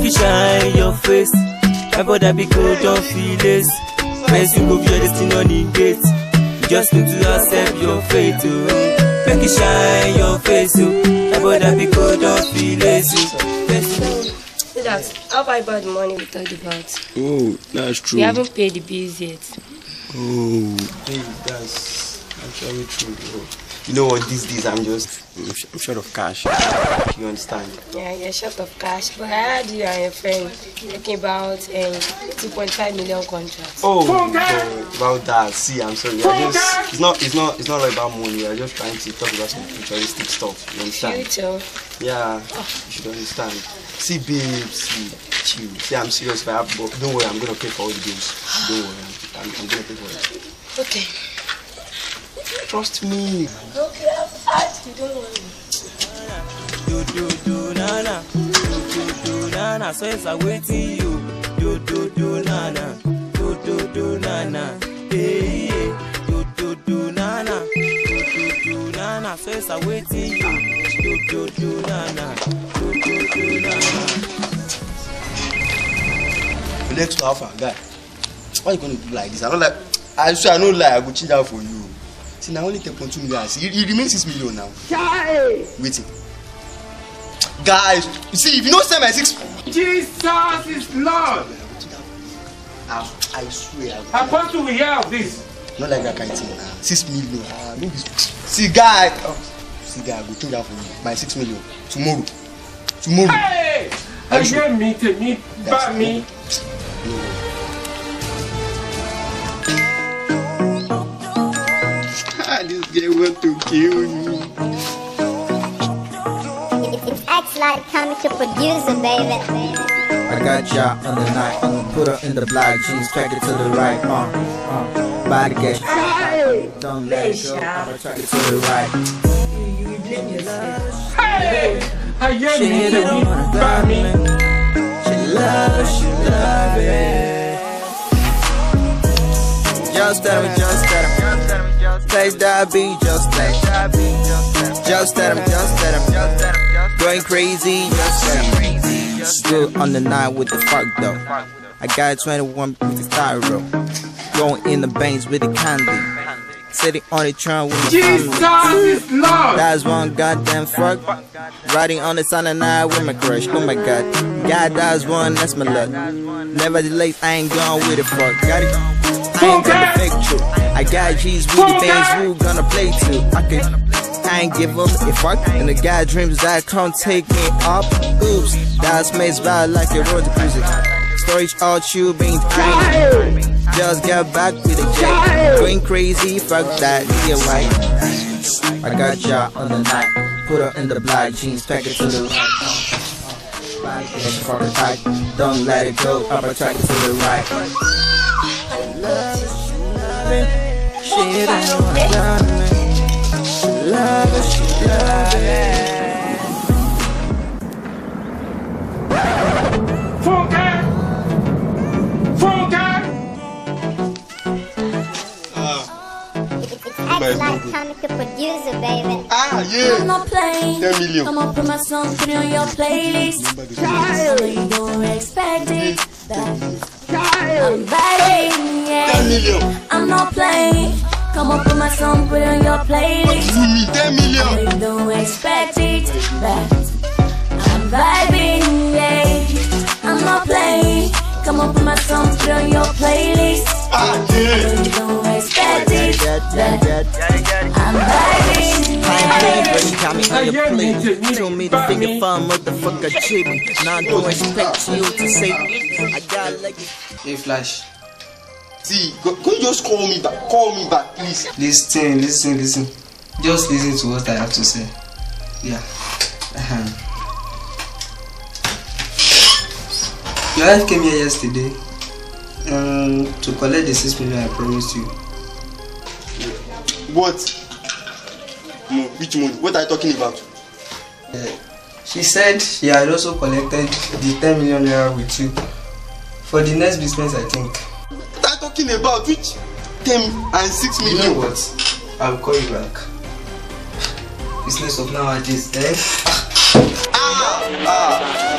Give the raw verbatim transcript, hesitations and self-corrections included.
Make it shine your face. My brother be good, don't feel this. Friends, you go via this thing on the gate. You just need to accept your fate, oh. Make it shine your face, oh. My brother be good, don't feel this. So that's how I bought the money we talked about. Oh, that's true. We haven't paid the bills yet. Oh, hey, that's actually true, bro. You know what, these days I'm just, I'm short of cash. You understand? Yeah, you're short of cash. But I heard you and your friend talking about a um, two point five million contract. Oh, God, about that. See, I'm sorry. I just, it's not, it's not, it's not like about money. We're just trying to talk about some futuristic stuff. You understand? Future. Yeah, oh. You should understand. See, babe, see, chill. See, I'm serious. If I have, but don't worry, I'm gonna pay for all the bills. Don't worry, I'm, I'm gonna pay for it. Okay. Trust me. Okay, I've asked you, don't worry. Do do do na na, do do do na na. So it's awaiting you. Do do do na na, do do do na na. Hey yeah, do do do na na, do do do na na. So it's awaiting you. Do do do na na, do do do na na. Next to Alpha guy, why you gonna do like this? I don't like. I swear I don't lie. I go change out for you. See, now only ten point two million. See, it, it remains six million now. Guy! Waiting. Guys, you see, if you don't send my six. Jesus is Lord! I, I swear. Apostle, we hear of this. Not like that kind of thing. Uh, six million. Uh, no, see, guy. Oh, see, guy, I go change out for you. My six million. Tomorrow. Tomorrow. Hey! I hear me, take me, back me. This guy want to kill me. It's X like coming to producer, baby. I got ya on the night, uh, put her in the black jeans, track it to the right, uh, uh, body get Hey! don't let it go, I'ma track it to the right. Hey! I hear me, take me, back me. She love, she love it. Just at him, just at him. Place that beat, just at him. Just at him, just at him. Going crazy, just at him. Still on the night with the fuck though. I got twenty-one with the styro. Going in the banks with the candy. Sitting on the trunk with the Jesus is Lord! That's one goddamn fuck. Riding on the sun and night with my crush. Oh my god. God, that's one, that's my luck. Nevertheless, I ain't going with the fuck. Got it? I ain't got the fake truth. I got G's with the things who gonna play too. I can, I ain't give up a fuck. And the guy dreams that can't take me up. Oops, that's made by like a road cruiser. Storage all tube ain't tiny. Just get back with the jet. Going crazy, fuck that, yeah, white. I got ya on the night. Put her in the black jeans, pack it to the right. Fuck the tight. Don't let it go, I'ma track it to the right. Love it, she love it. She don't wanna love me. Love it, she love it. Funke! Funke! It's like coming to producer, baby. Ah, yeah. I'm not playing. ten million. I'ma put my song, put it on your playlist. I know you don't expect it. That I'm vibing, yeah. ten million. I'm not playing. Come on, put my song, put it on your playlist. ten I million. know you don't expect it. That I'm vibing, yeah. I'm not playing. Come on, put my song, put it on your playlist. Ah, I yeah. know you don't expect it. That I'm vibing, yeah. You got me on your plate. Show me the finger fun, motherfucker, chibi. Now I don't expect you to say I got like it. Hey Flash. See, go, go just call me back. Call me back, please. Listen, listen, listen. Just listen to what I have to say. Yeah. Uh-huh. Your wife came here yesterday um, to collect the six million I promised you. What? No, which money? What are you talking about? Uh, she said she had also collected the ten million naira with you for the next business, I think. What are you talking about? Which ten and six million? You know what? I'll call you back. Business of nowadays, eh? Ah! Ah!